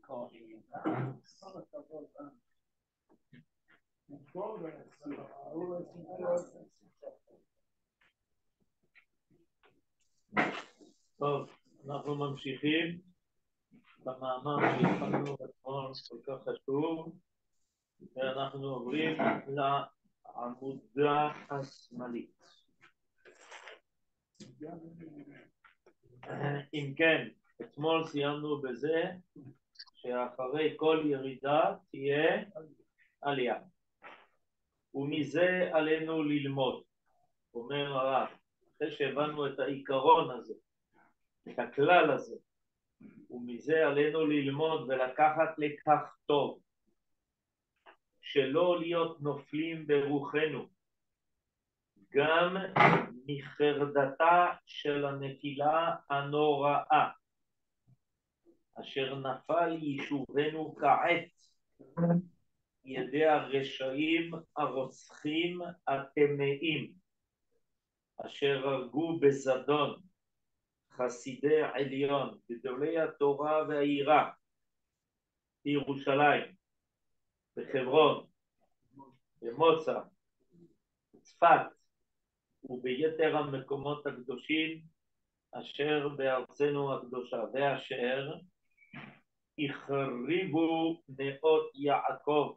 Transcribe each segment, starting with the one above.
טוב, אנחנו ממשיכים במאמר שהתחלנו אתמול כל כך חשוב, ואנחנו עוברים לעמודה השמאלית. אם כן, אתמול סיימנו בזה שאחרי כל ירידה תהיה עלייה, ומזה עלינו ללמוד. אומר הרב, אחרי שהבנו את העיקרון הזה, את הכלל הזה, ומזה עלינו ללמוד ולקחת לקח טוב, שלא להיות נופלים ברוחנו, גם מחרדתה של הנפילה הנוראה, אשר נפל יישובנו כעת, ידי הרשעים הרוצחים הטמאים, אשר הרגו בזדון חסידי עליון, גדולי התורה והיראה, בירושלים, בחברון, במוצא, בצפת, וביתר המקומות הקדושים, אשר בארצנו הקדושה, ואשר החריבו נאות יעקב,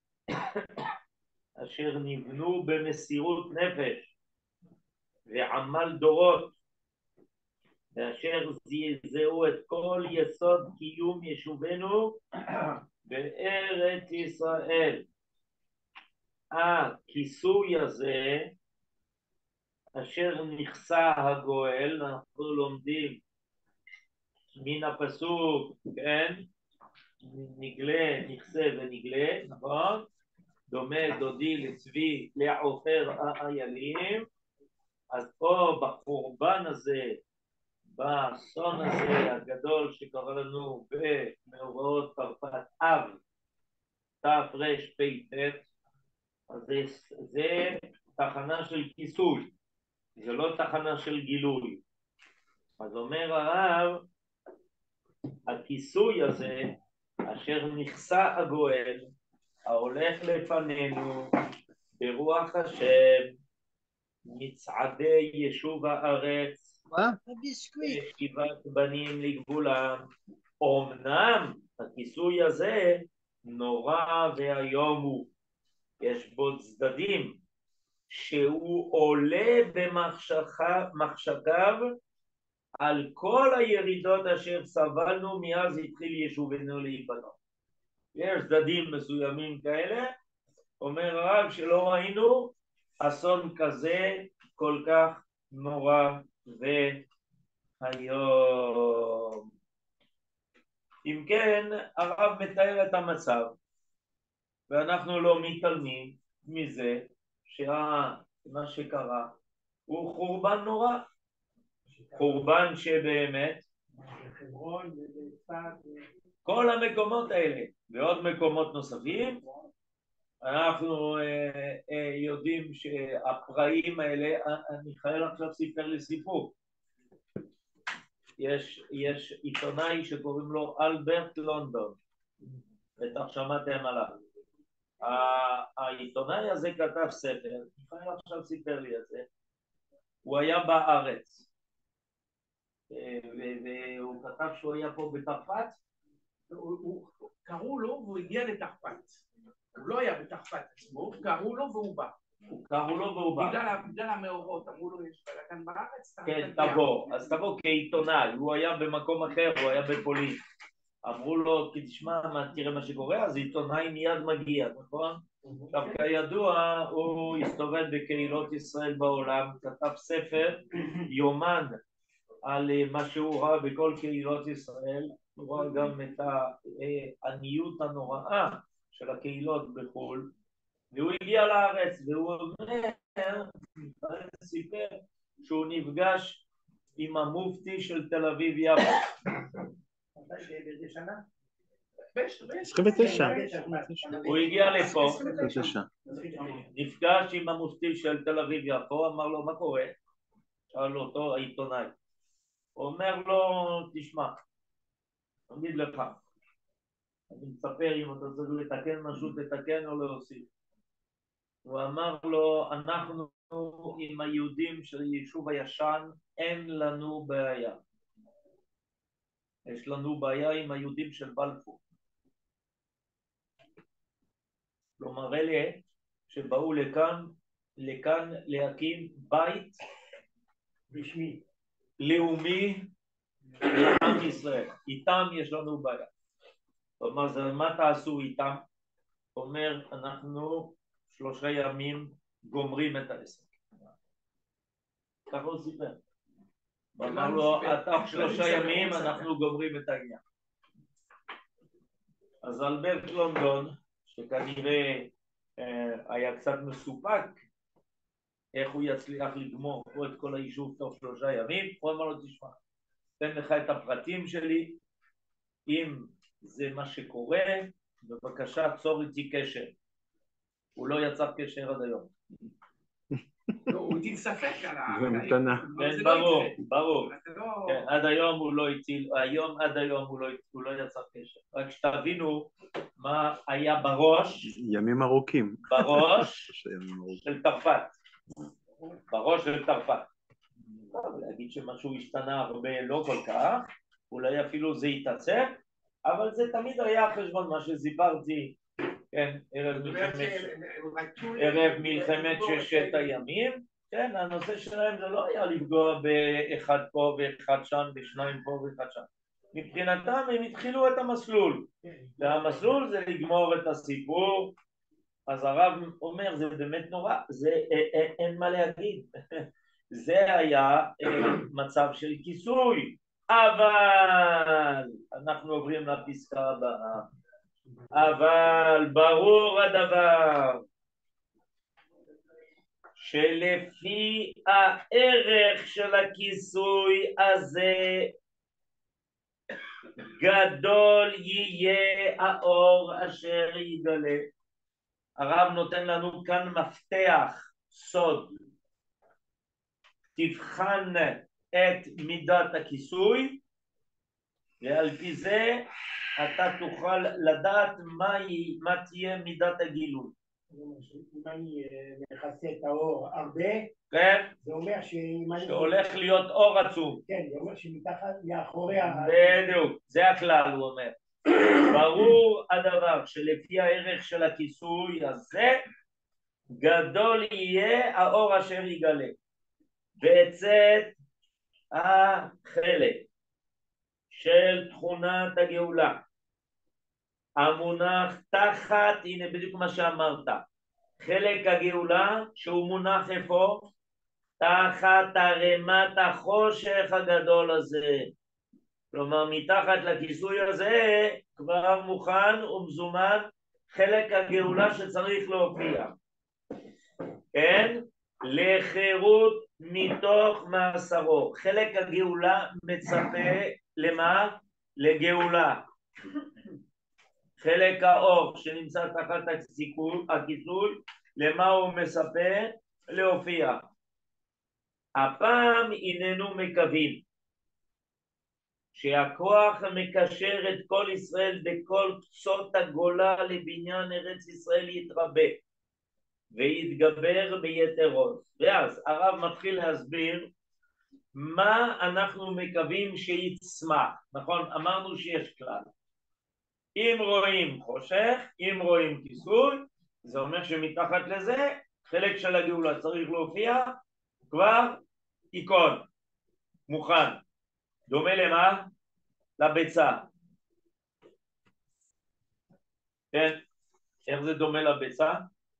אשר נבנו במסירות נפש ועמל דורות, ואשר זעזעו את כל יסוד קיום יישובנו בארץ ישראל. הכיסוי הזה אשר נכסה הגואל, אנחנו לומדים מן הפסוק, כן? נגלה, נכסה ונגלה, נכון? דומה דודי לצבי לעופר האיילים. אז פה בחורבן הזה, באסון הזה הגדול שקרה לנו במאורעות תרפ"ט אב תרפ"ט, אז זה תחנה של כיסוי, זה לא תחנה של גילוי. אז אומר הרב, הכיסוי הזה אשר נכסה הגואל ההולך לפנינו ברוח השם מצעדי יישוב הארץ ושיבת בנים לגבולם. אומנם הכיסוי הזה נורא והיום הוא, יש בו צדדים שהוא עולה במחשקיו על כל הירידות אשר סבלנו מאז התחיל יישובנו להיבנות. יש צדדים מסוימים כאלה, אומר הרב, שלא ראינו אסון כזה כל כך נורא והיום. אם כן, הרב מתאר את המצב, ואנחנו לא מתעלמים מזה שמה שקרה הוא חורבן נורא, חורבן שבאמת כל המקומות האלה ועוד מקומות נוספים, אנחנו יודעים שהפרעים האלה, מיכאל עכשיו סיפר לי סיפור, יש עיתונאי שקוראים לו אלברט לונדון, בטח שמעתם עליו. העיתונאי הזה כתב ספר, מיכאל עכשיו סיפר לי את זה, הוא היה בארץ, והוא כתב שהוא היה פה בתרפ"ט, קראו לו והוא הגיע לתרפ"ט, הוא לא היה בתרפ"ט עצמו, קראו לו והוא בא. בגלל המאורות, אמרו לו יש בלגן בארץ, כן, תבוא, אז תבוא כעיתונאי, הוא היה במקום אחר, הוא היה בפולין, אמרו לו, כי תשמע, תראה מה שקורה, אז עיתונאי מיד מגיע, נכון? עכשיו כידוע, הוא הסתובב בקהילות ישראל בעולם, כתב ספר, יומן, על מה שהוא ראה בכל קהילות ישראל, הוא ראה גם את העניות הנוראה של הקהילות בחו"ל, והוא הגיע לארץ, והוא אומר, סיפר שהוא נפגש עם המופתי של תל אביב יפו. באיזה שנה? 29. הוא הגיע לפה, נפגש עם המופתי של תל אביב יפו, אמר לו מה קורה? שאל אותו העיתונאי, הוא אומר לו תשמע, תגיד לך, אני מספר אם אתה צריך לתקן משהו, תתקן או להוסיף. הוא אמר לו, אנחנו עם היהודים של היישוב הישן, אין לנו בעיה. יש לנו בעיה עם היהודים של בלפור. כלומר, אלה שבאו לכאן להקים בית רשמי, לאומי לעם ישראל. איתם יש לנו בעיה. כלומר, מה תעשו איתם? אומר, אנחנו 3 ימים גומרים את העסק. ככה הוא סיפר. אמר לו, תוך 3 ימים אנחנו גומרים את העניין. אז אלברט לונדון, שכנראה היה קצת מסופק, איך הוא יצליח לגמור פה את כל היישוב תוך 3 ימים, הוא אמר לו, תשמע, תן לך את הפרטים שלי, אם זה מה שקורה, בבקשה צור איתי קשר. הוא לא יצר קשר עד היום. הוא הטיל ספק על ה... זה מתנה. כן, ברור. עד היום הוא לא הטיל, עד היום הוא לא יצר קשר. רק שתבינו מה היה בראש. ימים ארוכים. בראש של תרפ"ט. בראש של תרפ"ט. להגיד שמשהו השתנה הרבה לא כל כך, אולי אפילו זה יתעצר, אבל זה תמיד היה חשבון מה שסיפרתי, כן, ערב מלחמת 6 הימים, כן, הנושא שלהם זה לא היה לפגוע באחד פה ואחד שם, בשניים פה ואחד שם. מבחינתם הם התחילו את המסלול, והמסלול זה לגמור את הסיפור. אז הרב אומר, זה באמת נורא, זה אין מה להגיד. זה היה מצב של כיסוי, אבל אנחנו עוברים לפסקה הבאה. אבל ברור הדבר שלפי הערך של הכיסוי הזה גדול יהיה האור אשר יגלה. הרב נותן לנו כאן מפתח סוד. תבחן את מידת הכיסוי, ועל פי זה אתה תוכל לדעת מה תהיה מידת הגילוי. אם אני מכסה את האור הרבה, כן? זה אומר שאם אני... שהולך להיות אור עצום. כן, זה אומר שמתחת לאחורי בדיוק, זה הכלל, הוא אומר. ברור הדבר שלפי הערך של הכיסוי הזה, גדול יהיה האור אשר יגלה. בצאת החלק של תכונת הגאולה המונח תחת, הנה בדיוק מה שאמרת, חלק הגאולה שהוא מונח איפה? תחת הרמת החושך הגדול הזה. כלומר מתחת לכיסוי הזה כבר מוכן ומזומן חלק הגאולה שצריך להופיע, כן? לחירות מתוך מאסרו. חלק הגאולה מצפה למה? לגאולה. חלק האור שנמצא תחת הכיסוי, למה הוא מצפה? להופיע. הפעם איננו מקווים שהכוח מקשר את כל ישראל בכל קצות הגולה לבניין ארץ ישראל יתרבה ויתגבר ביתר עוז. ואז הרב מתחיל להסביר מה אנחנו מקווים שיצמח. נכון? אמרנו שיש כלל. אם רואים חושך, אם רואים כיסוי, זה אומר שמתחת לזה חלק של הגאולה צריך להופיע כבר עיקון, מוכן. דומה למה? לביצה. כן? איך זה דומה לביצה?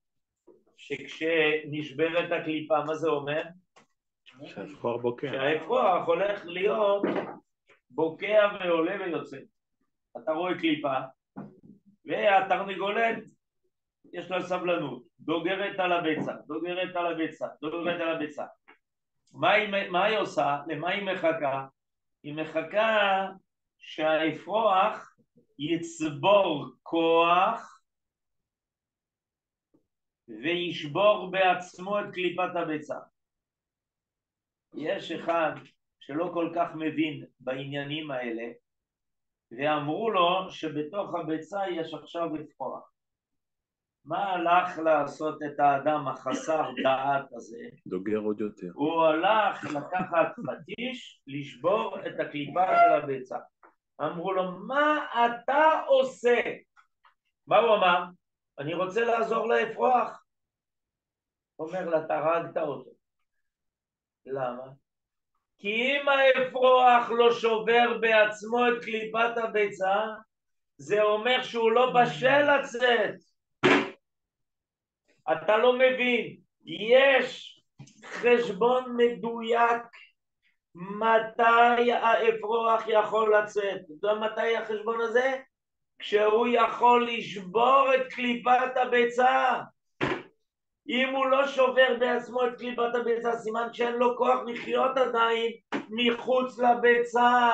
שכשנשברת הקליפה, מה זה אומר? שהאפרוח בוקע. שהאפרוח הולך להיות בוקע ועולה ויוצא. אתה רואה קליפה, והתרנגולת יש לה סבלנות, דוגרת על הביצה, דוגרת על הביצה, דוגרת על הביצה. מה היא עושה? למה היא מחכה? היא מחכה שהאפרוח יצבור כוח וישבור בעצמו את קליפת הביצה. יש אחד שלא כל כך מבין בעניינים האלה, ואמרו לו שבתוך הביצה יש עכשיו אפרוח. מה הלך לעשות את האדם החסר דעת הזה? דוגר עוד יותר. הוא הלך לקחת פטיש, לשבור את הקליפה של הביצה. אמרו לו, מה אתה עושה? מה הוא אמר? אני רוצה לעזור לאפרוח. הוא אומר לה, אתה הרגת אותו. למה? כי אם האפרוח לא שובר בעצמו את קליפת הביצה, זה אומר שהוא לא בשל לצאת. אתה לא מבין, יש חשבון מדויק מתי האפרוח יכול לצאת. אתה יודע מתי החשבון הזה? כשהוא יכול לשבור את קליפת הביצה. אם הוא לא שובר בעצמו את קליפת הביצה, סימן שאין לו כוח לחיות עדיין מחוץ לביצה.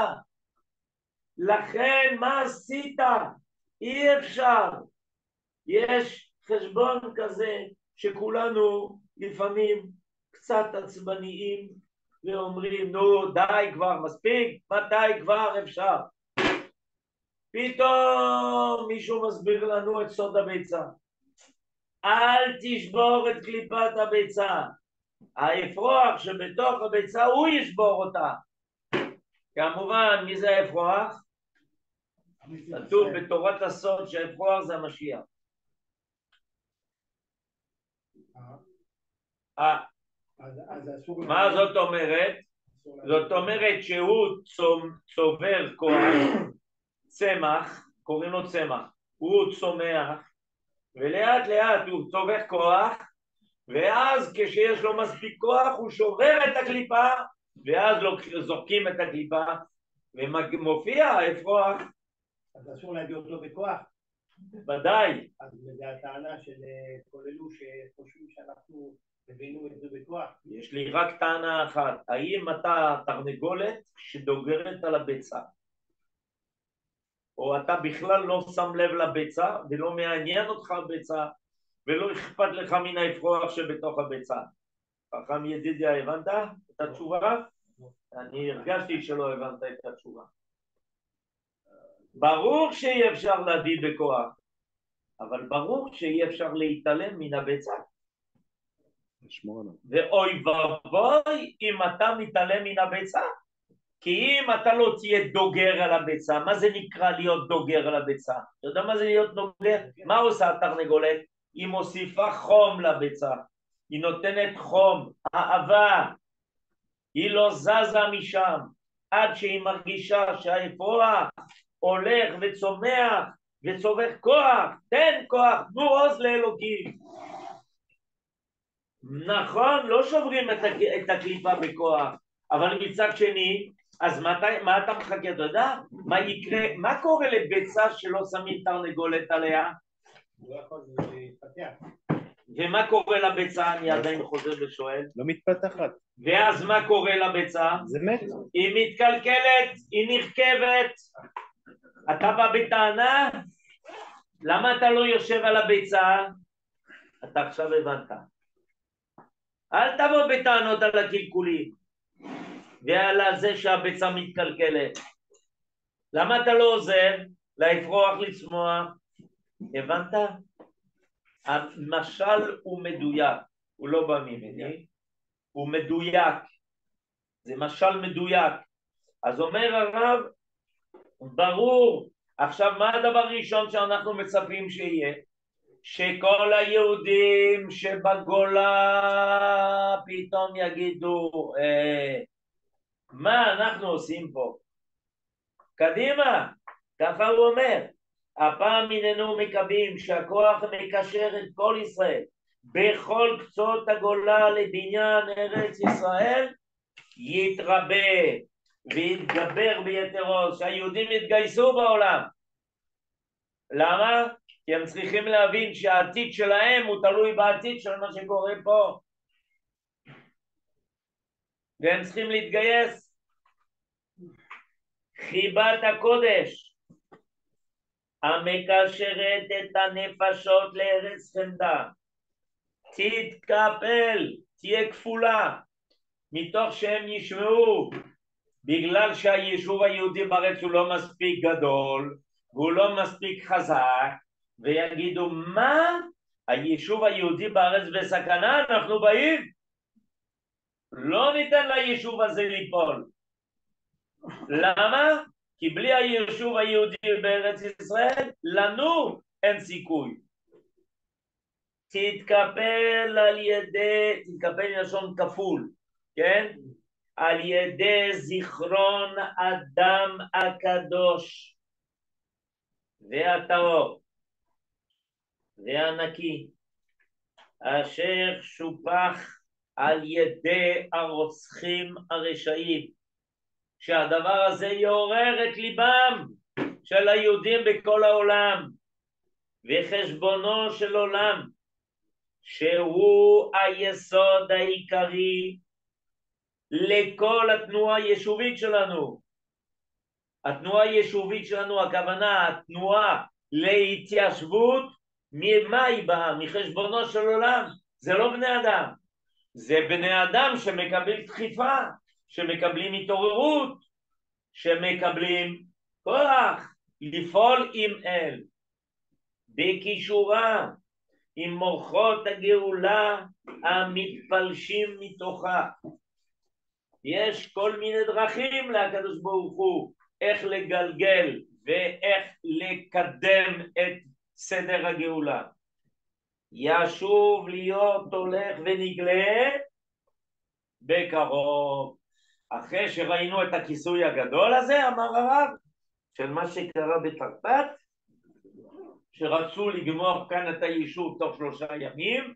לכן מה עשית? אי אפשר. יש חשבון כזה שכולנו לפעמים קצת עצבניים ואומרים, נו די כבר, מספיק, מתי כבר אפשר? פתאום מישהו מסביר לנו את סוד הביצה. אל תשבור את קליפת הביצה. האפרוח שבתוך הביצה הוא ישבור אותה. כמובן, מי זה האפרוח? כתוב בתורת הסוד שהאפרוח זה המשיח. מה זאת אומרת? זאת אומרת שהוא צובר כוח, צמח, קוראים לו צמח, הוא צומח, ולאט לאט הוא צובר כוח, ואז כשיש לו מספיק כוח הוא שובר את הקליפה, ואז זורקים את הקליפה, ומופיע האפרוח. אז אסור להביא אותו בכוח? ודאי. אז זה הטענה של כל אלו שחושבים שאנחנו הבאנו את זה בכוח. יש לי רק טענה אחת, האם אתה תרנגולת שדוגרת על הביצה? או אתה בכלל לא שם לב לביצה ולא מעניין אותך הביצה ולא אכפת לך מן האפרוח שבתוך הביצה? חכם ידידיה, הבנת את התשובה? אני הרגשתי שלא הבנת את התשובה. ברור שאי אפשר להביא בכוח, אבל ברור שאי אפשר להתעלם מן הביצה. ואוי ואבוי אם אתה מתעלם מן הביצה, כי אם אתה לא תהיה דוגר על הביצה, מה זה נקרא להיות דוגר על הביצה? אתה יודע מה זה להיות דוגר? מה עושה התרנגולת? היא מוסיפה חום לביצה, היא נותנת חום, אהבה, היא לא זזה משם עד שהיא מרגישה שהאפרוח הולך וצומח וצובר כוח. תן כוח, תנו עוז לאלוקים. נכון, לא שוברים את הקליפה בכוח, אבל מצד שני, אז מה אתה מחכה? אתה יודע? מה יקרה? מה קורה לביצה שלא שמים תרנגולת עליה? הוא לא יכול להתפתח. ומה קורה לביצה? אני עדיין חוזר ושואל. לא מתפתחת. ואז מה קורה לביצה? זה מת. היא מתקלקלת, היא נרכבת. אתה בא בטענה? למה אתה לא יושב על הביצה? אתה עכשיו הבנת. אל תבוא בטענות על הקלקולים ועל זה שהביצה מתקלקלת. למה אתה לא עוזר לאפרוח לצמוח? הבנת? המשל הוא מדויק, הוא לא בא ממני, הוא מדויק, זה משל מדויק. אז אומר הרב, ברור. עכשיו מה הדבר הראשון שאנחנו מצפים שיהיה? שכל היהודים שבגולה פתאום יגידו, מה אנחנו עושים פה? קדימה, ככה הוא אומר. הפעם הננו מקווים שהכוח מקשר את כל ישראל בכל קצות הגולה לבניין ארץ ישראל יתרבה ויתגבר ביתרו, שהיהודים יתגייסו בעולם. למה? כי הם צריכים להבין שהעתיד שלהם הוא תלוי בעתיד של מה שקורה פה, והם צריכים להתגייס. חיבת הקודש המקשרת את הנפשות לארץ חמדה תתקפל, תהיה כפולה, מתוך שהם ישמעו בגלל שהיישוב היהודי בארץ הוא לא מספיק גדול, והוא לא מספיק חזק, ויגידו, מה? היישוב היהודי בארץ בסכנה, אנחנו באים. לא ניתן ליישוב הזה ליפול. למה? כי בלי היישוב היהודי בארץ ישראל, לנו אין סיכוי. תתקפל לשון כפול, כן? על ידי זיכרון אדם הקדוש והטהור והנקי, אשר שופח על ידי הרוצחים הרשעים, שהדבר הזה יעורר את ליבם של היהודים בכל העולם, וחשבונו של עולם, שהוא היסוד העיקרי לכל התנועה היישובית שלנו. התנועה היישובית שלנו, הכוונה, התנועה להתיישבות, ממה היא באה? מחשבונו של עולם. זה לא בני אדם, זה בני אדם שמקבלים דחיפה, שמקבלים התעוררות, שמקבלים כוח לפעול עם אל, בקישורה עם מוחות הגאולה המתפלשים מתוכה. יש כל מיני דרכים לקדוש ברוך הוא איך לגלגל ואיך לקדם את סדר הגאולה. ישוב להיות הולך ונגלה בקרוב. אחרי שראינו את הכיסוי הגדול הזה, אמר הרב, של מה שקרה בצרפת, שרצו לגמור כאן את היישוב תוך 3 ימים,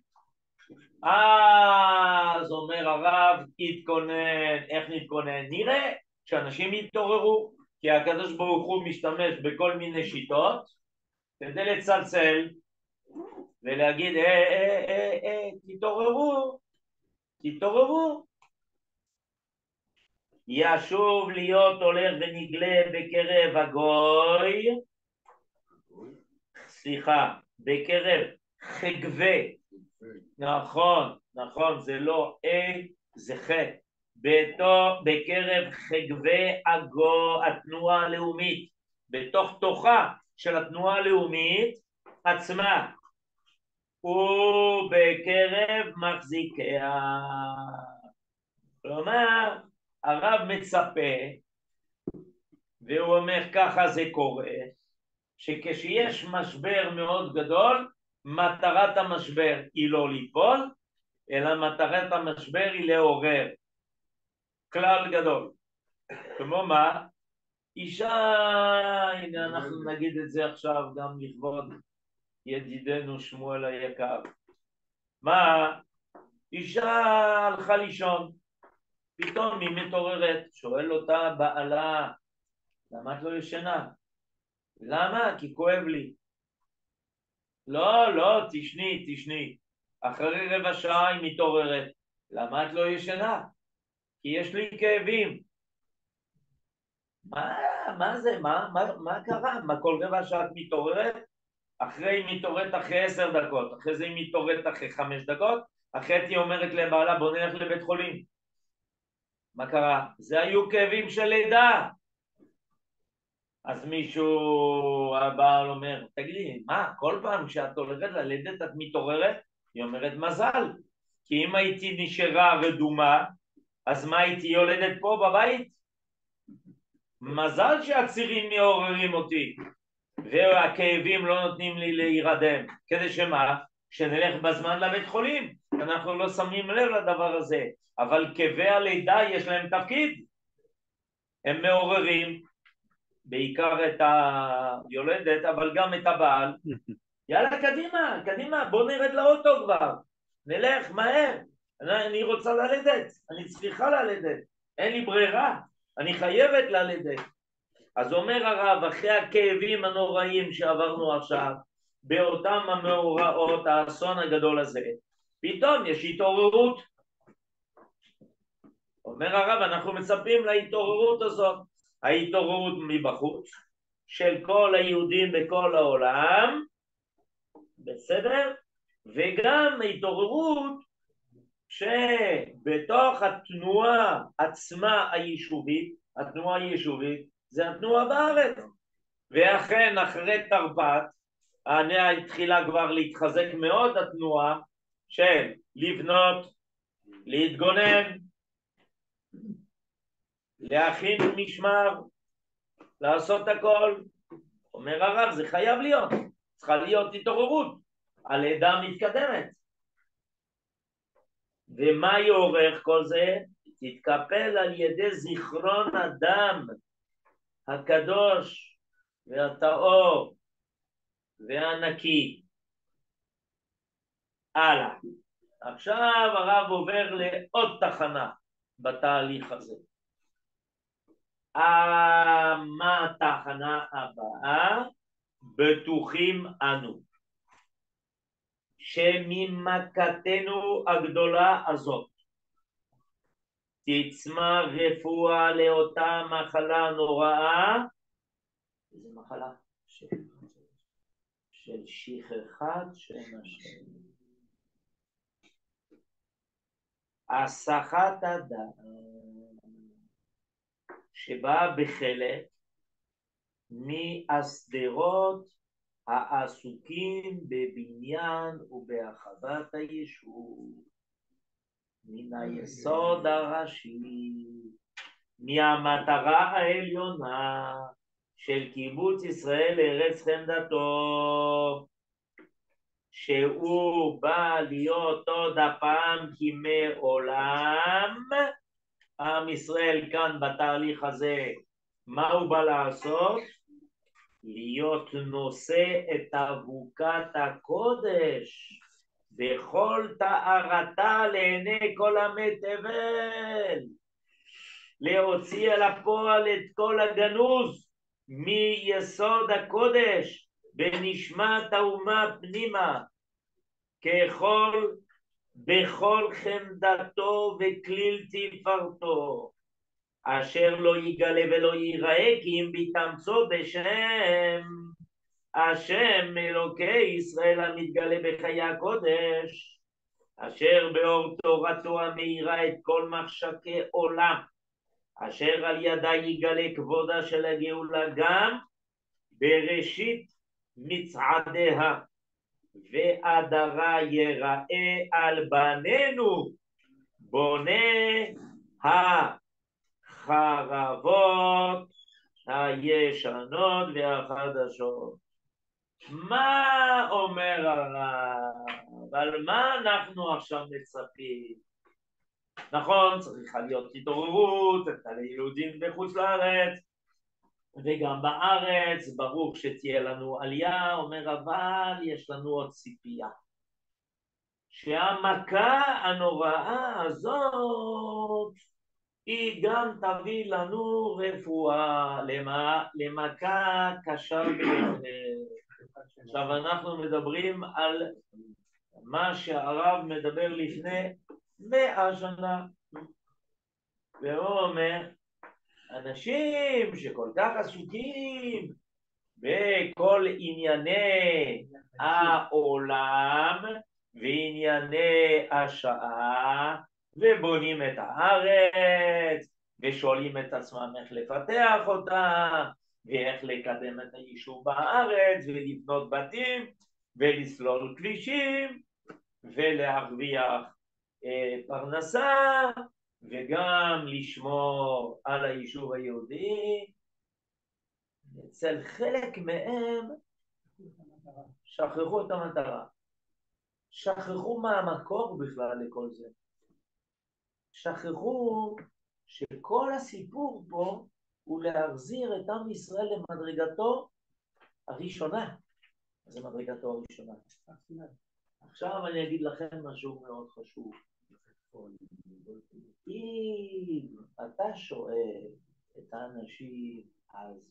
אז אומר הרב, התכונן. איך נתכונן? נראה שאנשים יתעוררו, כי הקדוש ברוך הוא משתמש בכל מיני שיטות כדי לצלצל ולהגיד, תתעוררו, תתעוררו. ישוב להיות הולך ונגלה בקרב הגוי, בקרב חגבי, נכון, זה לא זה בקרב חגבי התנועה הלאומית, בתוך תוכה של התנועה הלאומית עצמה, ובקרב מחזיקיה. כלומר, הרב מצפה, והוא אומר ככה זה קורה, שכשיש משבר מאוד גדול, מטרת המשבר היא לא ליפול, אלא מטרת המשבר היא לעורר. כלל גדול. כמו מה? אישה, הנה אנחנו נגיד את זה עכשיו גם לכבוד ידידנו שמואל היקר. מה? אישה הלכה לישון, פתאום היא מתעוררת, שואל אותה בעלה, למה את לא ישנה? למה? כי כואב לי. לא, תשני. אחרי 15 דקות היא מתעוררת. למה את לא ישנה? כי יש לי כאבים. מה זה? מה קרה? מה כל 15 דקות את מתעוררת? אחרי היא מתעוררת אחרי 10 דקות, אחרי זה היא מתעוררת אחרי 5 דקות, אחרי היא אומרת לבעלה, בוא נלך לבית חולים. מה קרה? זה היו כאבים של לידה. אז הבעל אומר, תגידי, מה, כל פעם שאת הולכת ללדת את מתעוררת? היא אומרת, מזל, כי אם הייתי נשארה רדומה, אז מה, הייתי יולדת פה בבית? מזל שהצירים מעוררים אותי, והכאבים לא נותנים לי להירדם, כדי שמה? שנלך בזמן לבית חולים. אנחנו לא שמים לב לדבר הזה, אבל כאבי הלידה יש להם תפקיד, הם מעוררים, בעיקר את היולדת, אבל גם את הבעל. יאללה, קדימה, בוא נרד לאוטו כבר, נלך מהר, אני רוצה ללדת, אני צריכה ללדת, אין לי ברירה, אני חייבת ללדת. אז אומר הרב, אחרי הכאבים הנוראים שעברנו עכשיו, באותם המאורעות, האסון הגדול הזה, פתאום יש התעוררות. אומר הרב, אנחנו מצפים להתעוררות הזאת, ההתעוררות מבחוץ, של כל היהודים בכל העולם, בסדר? וגם ההתעוררות שבתוך התנועה עצמה היישובית, התנועה היישובית, זה התנועה בארץ. ואכן, אחרי תרפ"ט, התחילה כבר להתחזק מאוד התנועה של לבנות, להתגונן, להכין משמר, לעשות הכל. אומר הרב, זה חייב להיות, צריכה להיות התעוררות על עדה מתקדמת. ומה יעורר כל זה? תתקפל על ידי זיכרון הדם הקדוש והטהור והנקי. הלאה. עכשיו הרב עובר לעוד תחנה בתהליך הזה. מה התחנה הבאה? בטוחים אנו שממכתנו הגדולה הזאת תצמח רפואה לאותה מחלה נוראה. איזה מחלה? של שכחת שם השם, הסחת הדעת, שבאה בחלק מהשדרות העסוקים בבניין ובהרחבת היישוב, מן היסוד הראשי, מהמטרה העליונה של קיבוץ ישראל לארץ חמדתו, שהוא בא להיות עוד הפעם כימי עולם. עם ישראל כאן בתהליך הזה, מה הוא בא לעשות? להיות נושא את אבוקת הקודש בכל טהרתה לעיני כל עמי תבל, להוציא אל הפועל את כל הגנוז מיסוד הקודש בנשמת האומה פנימה, ככל בכל חמדתו וכליל תפארתו, אשר לא יגלה ולא ייראה כי אם בהתאמצו בשם השם אלוקי ישראל המתגלה בחיי הקודש, אשר באור תורתו המאירה את כל מחשקי עולם, אשר על ידה יגלה כבודה של הגאולה גם בראשית מצעדיה, ועדרה יראה על בנינו בוני החרבות הישנות והחדשות. מה אומר הרב? על מה אנחנו עכשיו מצפים? נכון, צריכה להיות התעוררות, על היהודים בחוץ לארץ, וגם בארץ, ברור שתהיה לנו עלייה, אומר אבל יש לנו עוד ציפייה. שהמכה הנוראה הזאת, היא גם תביא לנו רפואה, למכה קשה ביותר. עכשיו אנחנו מדברים על מה שהרב מדבר לפני 100 שנה. והוא אומר, אנשים שכל כך עסוקים בכל ענייני העולם וענייני השעה, ובונים את הארץ, ושואלים את עצמם איך לפתח אותה, ואיך לקדם את היישוב בארץ, ולבנות בתים, ולסלול כבישים, ולהרוויח פרנסה, וגם לשמור על היישוב היהודי. אצל חלק מהם שכחו את המטרה. שכחו מה המקור בכלל לכל זה. שכחו שכל הסיפור פה הוא להחזיר את עם ישראל למדרגתו הראשונה. זה מדרגתו הראשונה. עכשיו אני אגיד לכם משהו מאוד חשוב. אם אתה שואל את האנשים, אז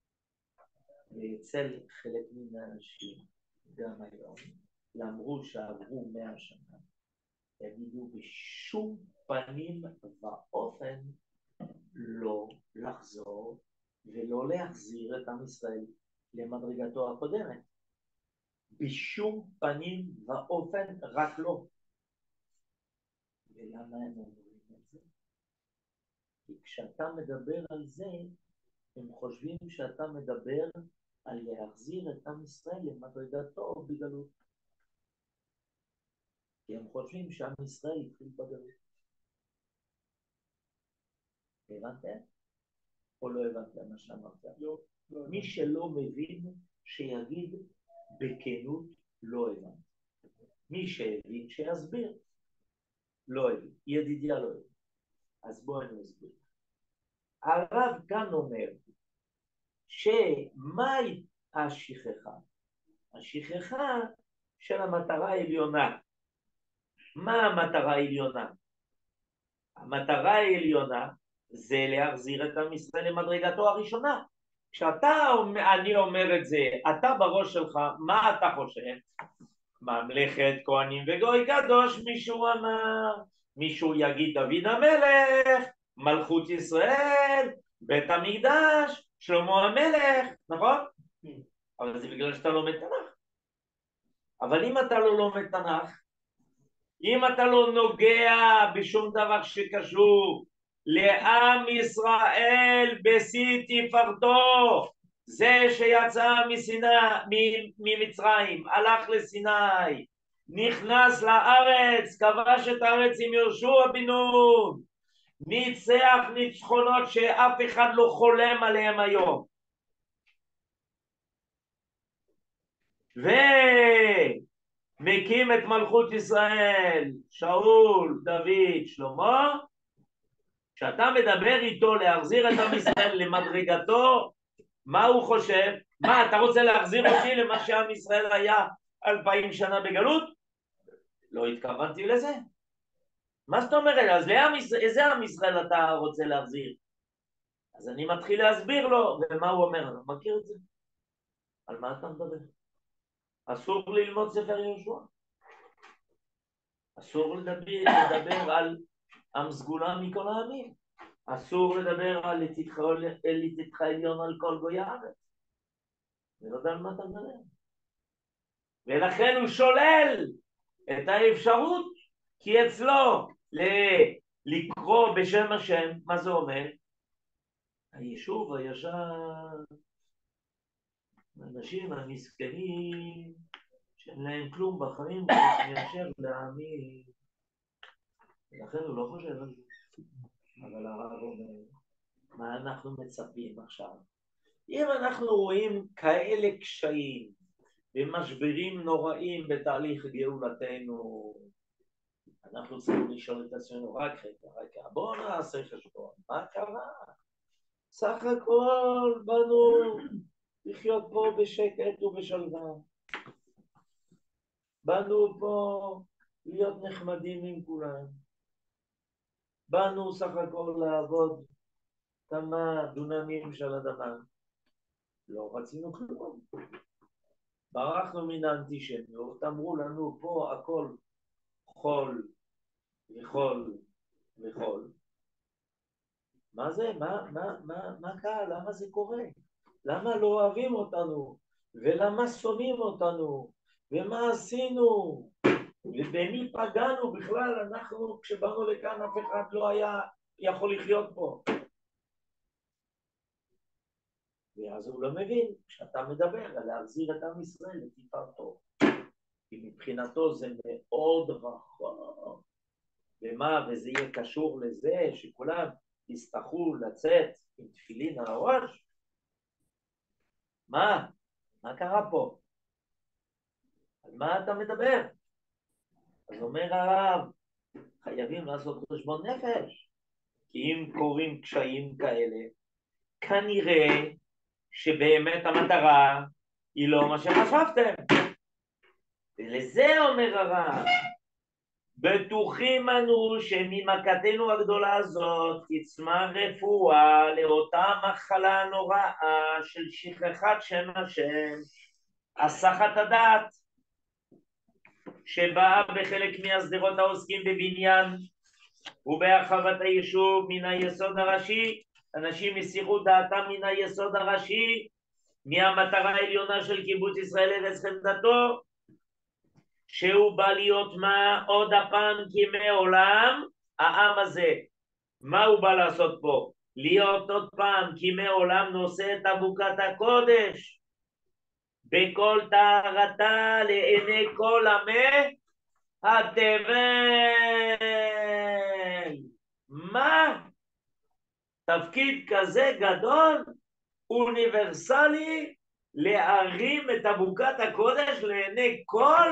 אצל חלק מן האנשים גם היום, למרות שעברו 100 שנה, יגידו בשום פנים ואופן לא לחזור ולא להחזיר את עם ישראל למדרגתו הקודמת. בשום פנים ואופן, רק לא. ולמה הם אומרים את זה? כי כשאתה מדבר על זה, הם חושבים שאתה מדבר על להחזיר את עם ישראל למדרגתו בגלות. כי הם חושבים שעם ישראל התחיל בגלות. הבנתם? או לא הבנתם מה שאמרת? לא. מי שלא מבין, שיגיד בכנות לא הבנתי. מי שהבין, שיסביר. לא הבין. ידידיה לא הבין. אז בואו אני אסביר. הרב כאן אומר שמהי השכחה? השכחה של המטרה העליונה. מה המטרה העליונה? המטרה העליונה זה להחזיר את עם ישראל למדרגתו הראשונה. אני אומר את זה, אתה בראש שלך, מה אתה חושב? ממלכת כהנים וגוי קדוש, מישהו אמר, מישהו יגיד דוד המלך, מלכות ישראל, בית המקדש, שלמה המלך, נכון? אבל זה בגלל שאתה לומד תנ"ך. אבל אם אתה לא לומד תנ"ך, אם אתה לא נוגע בשום דבר שקשור לעם ישראל בשיא תפארתו, זה שיצא ממצרים, הלך לסיני, נכנס לארץ, כבש את הארץ עם יהושע בן נון, ניצח ניצחונות שאף אחד לא חולם עליהם היום, ומקים את מלכות ישראל, שאול, דוד, שלמה. כשאתה מדבר איתו להחזיר את עם ישראל למדרגתו, מה הוא חושב? מה, אתה רוצה להחזיר אותי למה שעם ישראל היה 2000 שנה בגלות? לא התכוונתי לזה. מה זאת אומרת? אז איזה עם ישראל אתה רוצה להחזיר? אז אני מתחיל להסביר לו, ומה הוא אומר? אני מכיר את זה. על מה אתה מדבר? אסור ללמוד ספר יהושע. אסור לדבר על עם סגולה מכל העמים. אסור לדבר על לתתך עליון על כל גוי הארץ. אני לא יודע על מה אתה מדבר. ולכן הוא שולל את האפשרות, כי אצלו לקרוא בשם השם, מה זה אומר? היישוב הישר, האנשים המסכנים, שאין להם כלום בחיים, מאשר להאמין. ולכן הוא לא חושב על זה. אבל הרב אומר, מה אנחנו מצפים עכשיו? אם אנחנו רואים כאלה קשיים ומשברים נוראים בתהליך גאולתנו, אנחנו צריכים לשאול את עצמנו, רק רגע, בואו נעשה חשבון, מה קרה? סך הכל באנו לחיות פה בשקט ובשלווה. באנו פה להיות נחמדים עם כולם. באנו סך הכל לעבוד כמה דונמים של אדמה. לא רצינו כלום. ברחנו מן האנטישמיות, אמרו לנו פה הכל חול וחול וחול. מה זה? מה קרה? למה זה קורה? למה לא אוהבים אותנו? ולמה שונאים אותנו? ומה עשינו? ובמי פגענו בכלל? אנחנו כשבאנו לכאן אף אחד לא היה יכול לחיות פה. ואז הוא לא מבין, כשאתה מדבר על להחזיר את עם ישראל לתפארתו, כי מבחינתו זה מאוד רחוק. וזה יהיה קשור לזה שכולם יצטרכו לצאת עם תפילין על הראש? מה קרה פה? על מה אתה מדבר? אז אומר הרב, חייבים לעשות חשבון נפש, כי אם קוראים קשיים כאלה, כנראה שבאמת המטרה היא לא מה שחשבתם. ולזה אומר הרב, בטוחים אנו שממכתנו הגדולה הזאת תצמח רפואה לאותה מחלה נוראה של שכחת שם השם, הסחת הדעת, שבאה בחלק מהסדרות העוסקים בבניין ובהרחבת היישוב מן היסוד הראשי. אנשים הסיחו דעתם מן היסוד הראשי, מהמטרה העליונה של קיבוץ ישראל ארץ חמדתו, שהוא בא להיות מה עוד הפעם כי מעולם העם הזה מה הוא בא לעשות פה? להיות עוד פעם, כי מעולם נושא את אבוקת הקודש, בכל טהרתה לעיני כל עמי התבל. מה? תפקיד כזה גדול, אוניברסלי, להרים את אבוקת הקודש לעיני כל?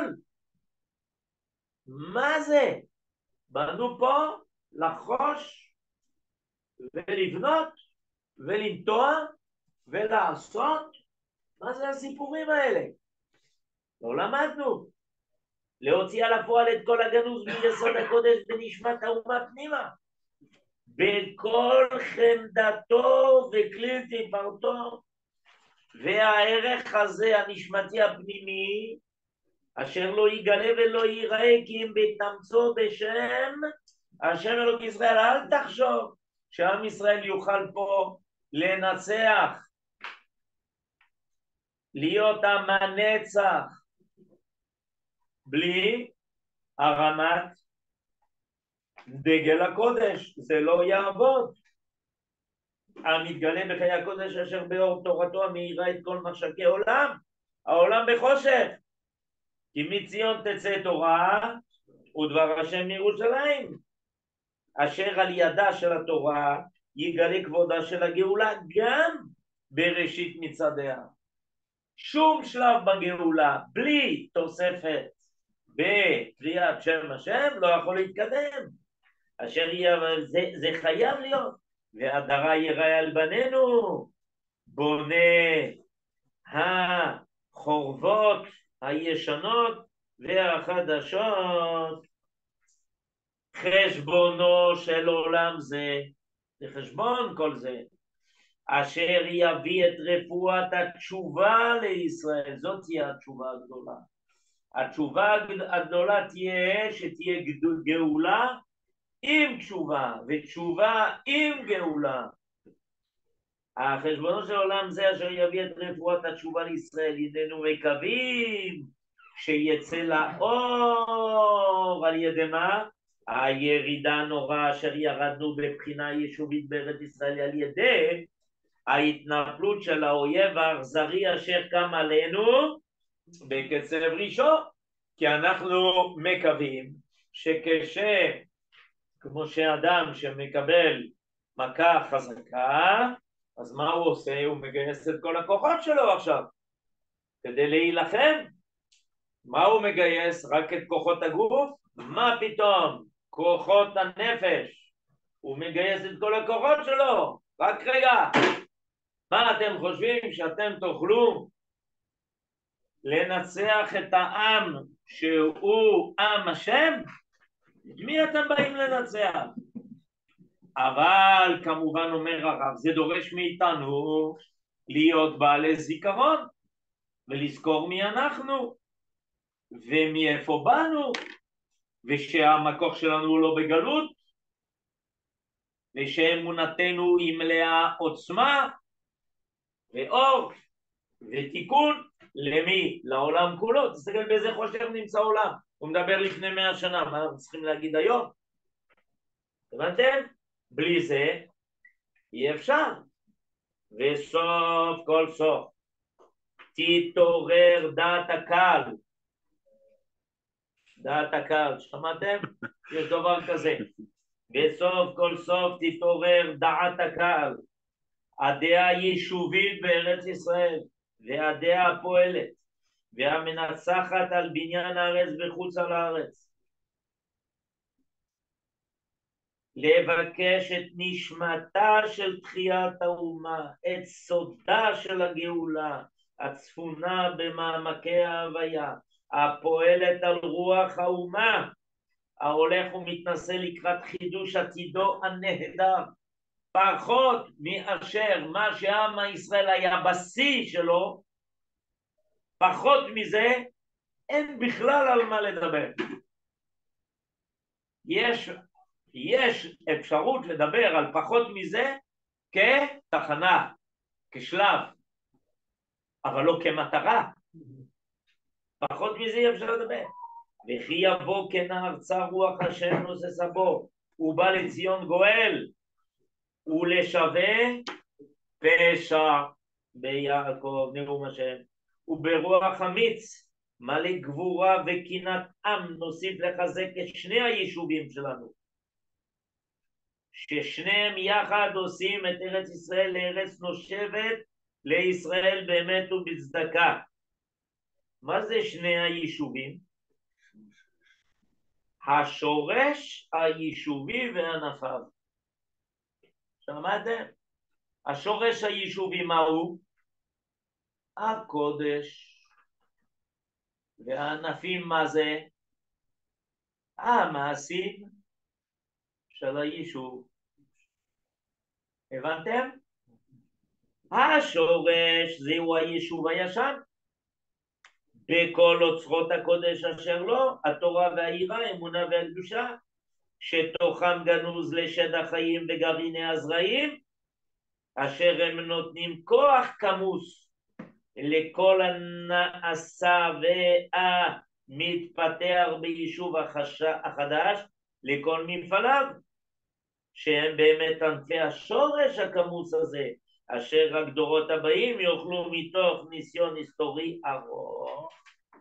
מה זה? באנו פה לחוש ולבנות ולנטוע ולעשות? מה זה הסיפורים האלה? לא למדנו. להוציא על הפועל את כל הגנוז מיסוד הקודש בנשמת האומה פנימה. בכל חמדתו וכלי תפארתו, והערך הזה הנשמתי הפנימי, אשר לא יגלה ולא ייראה כי אם בתמצו בשם השם אלוק ישראל. אל תחשוב שעם ישראל יוכל פה לנצח, להיות עם הנצח, בלי הרמת דגל הקודש. זה לא יעבוד. המתגלה בחיי הקודש אשר באור תורתו המאירה את כל מחשקי עולם, העולם בחושך. כי מציון תצא תורה ודבר השם מירושלים, אשר על ידה של התורה יגלה כבודה של הגאולה גם בראשית מצעדיה. שום שלב בגאולה בלי תוספת בקריאת שם השם לא יכול להתקדם. אשר זה חייב להיות. והדרה יראה על בנינו, בונה החורבות הישנות והחדשות, חשבונו של עולם זה, לחשבון כל זה, אשר יביא את רפואת התשובה לישראל. זאת תהיה התשובה הגדולה. התשובה הגדולה תהיה שתהיה גאולה עם תשובה, ותשובה עם גאולה. החשבונו של עולם זה אשר יביא את רפואת התשובה לישראל. הננו מקווים שיצא לאור על ידי מה? הירידה הנוראה אשר ירדנו בבחינה יישובית בארץ ישראל, על ידי ההתנפלות של האויב האכזרי אשר קם עלינו בקצב ראשון. כי אנחנו מקווים כמו שאדם שמקבל מכה חזקה, אז מה הוא עושה? הוא מגייס את כל הכוחות שלו עכשיו כדי להילחם. מה הוא מגייס? רק את כוחות הגוף? מה פתאום? כוחות הנפש. הוא מגייס את כל הכוחות שלו. רק רגע, מה אתם חושבים שאתם תוכלו לנצח את העם שהוא עם השם? מי אתם באים לנצח? אבל כמובן אומר הרב, זה דורש מאיתנו להיות בעלי זיכרון ולזכור מי אנחנו ומאיפה באנו, ושהמקור שלנו הוא לא בגלות, ושאמונתנו היא מלאה עוצמה ואור ותיקון. למי? לעולם כולו. תסתכל באיזה חושך נמצא העולם. הוא מדבר לפני 100 שנה, מה אנחנו צריכים להגיד היום? הבנתם? בלי זה אי אפשר. וסוף כל סוף תתעורר דעת הקהל. דעת הקהל, שמעתם? יש דבר כזה. וסוף כל סוף תתעורר דעת הקהל, הדעה היישובית בארץ ישראל, והדעה הפועלת והמנצחת על בניין הארץ וחוץ על הארץ, לבקש את נשמתה של תחיית האומה, את סודה של הגאולה הצפונה במעמקי ההוויה, הפועלת על רוח האומה, ההולך ומתנסה לקראת חידוש עתידו הנהדר, פחות מאשר מה שעם ישראל היה בשיא שלו, פחות מזה אין בכלל על מה לדבר. יש אפשרות לדבר על פחות מזה כתחנה, כשלב, אבל לא כמטרה. פחות מזה אי אפשר לדבר. וכי יבוא כנער צר רוח השם נוסס בו, הוא בא לציון גואל, ולשווה פשע ביעקב, נאום השם, וברוח אמיץ, מלא גבורה וקנאת עם, נוסיף לחזק את שני היישובים שלנו, ששניהם יחד עושים את ארץ ישראל לארץ נושבת, לישראל באמת ובצדקה. מה זה שני היישובים? השורש היישובי וענפיו. שמעתם? השורש היישובי מהו? הקודש. והענפים מה זה? המעשים של היישוב. הבנתם? השורש זהו היישוב הישן. בכל אוצרות הקודש אשר לו, התורה והיראה, האמונה והקדושה, שתוכם גנוז לשד החיים וגרעיני הזרעים, אשר הם נותנים כוח כמוס לכל הנעשה והמתפתח ביישוב החדש, לכל מפעליו, שהם באמת ענפי השורש הכמוס הזה, אשר הדורות הבאים יוכלו מתוך ניסיון היסטורי ארוך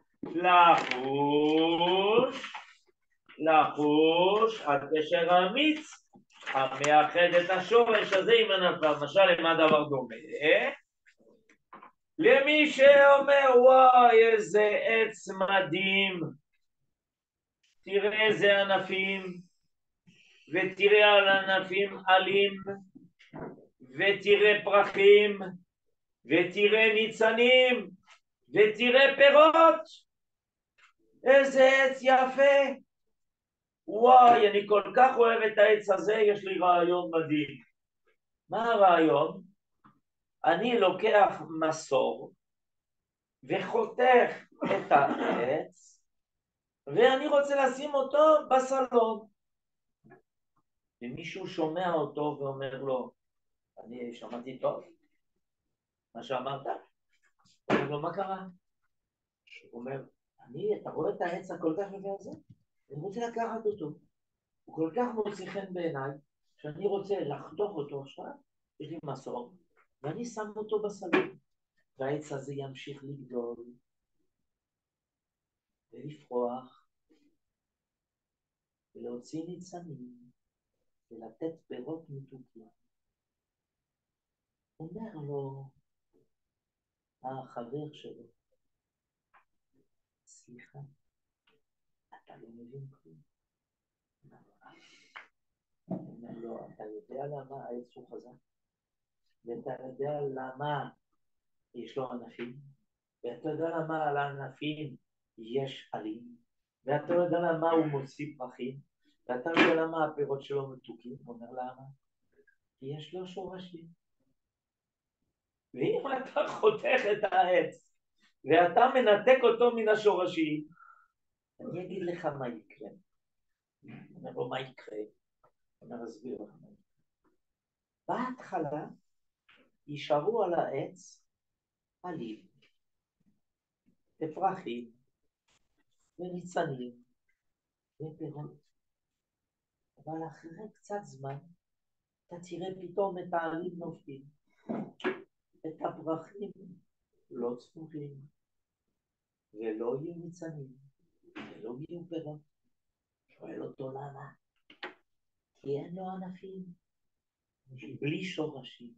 לחוש הקשר האמיץ המאחד את השורש הזה עם ענפיו. למשל, למה דבר דומה? למי שאומר וואי איזה עץ מדהים, תראה איזה ענפים, ותראה על ענפים עלים, ותראה פרחים, ותראה ניצנים, ותראה פירות, איזה עץ יפה. וואי, אני כל כך אוהב את העץ הזה, יש לי רעיון מדהים. מה הרעיון? אני לוקח מסור וחותך את העץ, ואני רוצה לשים אותו בסלון. ומישהו שומע אותו ואומר לו, אני שמעתי טוב מה שאמרת? הוא אומר לו, מה קרה? הוא אומר, אתה רואה את העץ הכל כך יפה הזה? אני רוצה לקחת אותו. הוא כל כך מוצא חן בעיניי, שאני רוצה לחתוך אותו עכשיו, יש לי מסור, ואני שם אותו בסלון. והעץ הזה ימשיך לגדול, ולפרוח, ולהוציא ניצנים, ולתת פירות מתוקים. אומר לו החבר שלו, סליחה, אתה לא מבין כלום. אומר לו, אתה יודע למה העץ הוא חזק? ואתה יודע למה יש לו ענפים? ואתה יודע למה על הענפים יש עלים? ואתה יודע למה הוא מוציא פרחים? ואתה יודע למה הפירות שלו מתוקים? הוא אומר למה? כי יש לו שורשים. ואם אתה חותך את העץ ואתה מנתק אותו מן השורשים, אני אגיד לך מה יקרה. אני אומר לו, מה יקרה? אני אסביר לך מה יקרה. בהתחלה יישארו על העץ עלים, ופרחים, וניצנים, ופירות. אבל אחרי קצת זמן, אתה תראה פתאום את העלים נופלים, את הפרחים לא צפופים, ולא יהיו ניצנים, ולא יהיו פירות. שואל אותו למה? כי אין לו ענפים, בלי שורשים.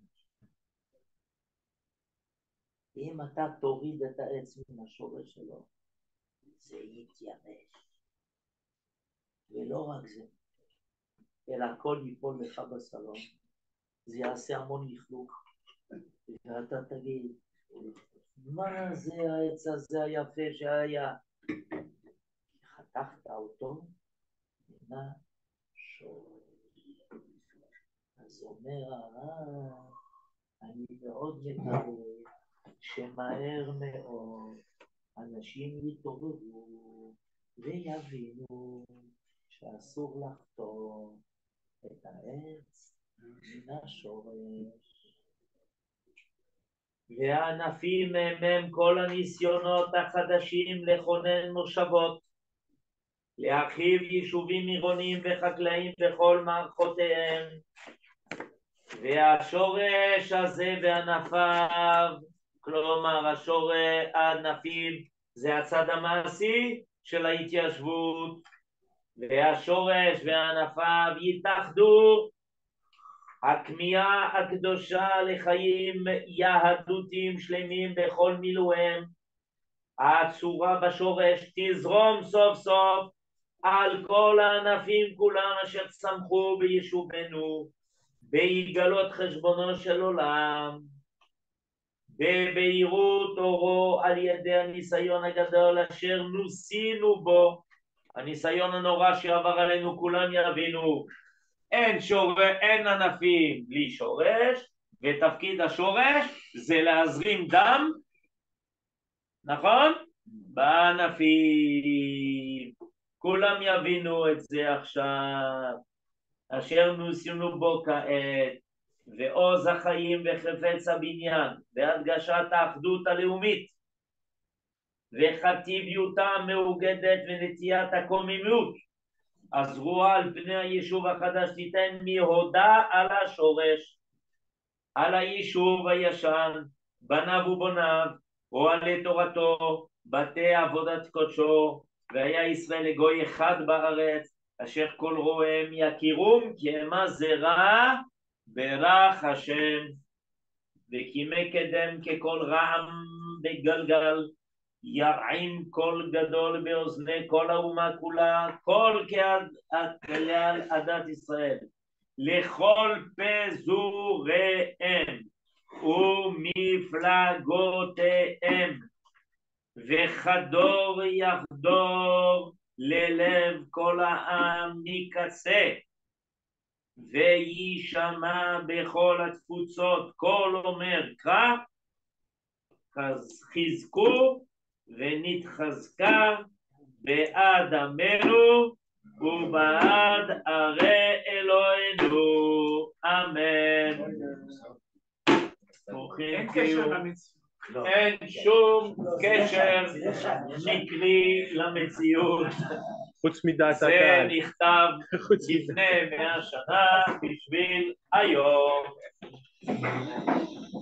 אם אתה תוריד את העץ מן השורש שלו, זה יתייבש. ולא רק זה, אלא הכל ייפול לך בסלון, זה יעשה המון לכלוך, ואתה תגיד, מה זה העץ הזה היפה שהיה? חתכת אותו, מן השורש. אז אומר הרב, אני מאוד מקווה שמהר מאוד אנשים יתעוררו ויבינו שאסור לחתוך את העץ מן השורש. והענפים הם כל הניסיונות החדשים לכונן מושבות, להרחיב יישובים עירוניים וחקלאים בכל מערכותיהם, והשורש הזה וענפיו, כלומר הענפים זה הצד המעשי של ההתיישבות, והשורש וענפיו יתאחדו, הכמיהה הקדושה לחיים יהדותיים שלמים בכל מילואיהם, הצורה בשורש תזרום סוף סוף על כל הענפים כולם אשר צמחו ביישובנו, בהתגלות חשבונו של עולם, בבהירות אורו על ידי הניסיון הגדול אשר נוסינו בו, הניסיון הנורא שעבר עלינו כולם יבינו, אין ענפים בלי שורש, ותפקיד השורש זה להזרים דם, נכון? בענפים, כולם יבינו את זה עכשיו, אשר נוסינו בו כעת, ועוז החיים וחפץ הבניין, והדגשת האחדות הלאומית, וחטיביותה המאוגדת ונטיית הקוממיות, הזרוע על פני היישוב החדש תיתן מהודה על השורש, על היישוב הישן, בניו ובוניו, אוהלי תורתו, בתי עבודת קודשו, והיה ישראל לגוי אחד בארץ, אשר כל רואיהם יכירום כי המה זרע ברך השם, וקימי קדם ככל רעם בגלגל, ירעים קול גדול באוזני כל האומה כולה, כל כלל עדת ישראל, לכל פזוריהם ומפלגותיהם, וחדור יחדור ללב כל העם מקצה, וישמע בכל התפוצות קול אומר קרא, חזקו ונתחזקה בעד עמנו ובעד ערי אלוהינו, אמן. אין קשר למצוות. אין שום קשר שקלי למציאות, חוץ מדעת זה הקהל. נכתב לפני 100 שנה בשביל היום.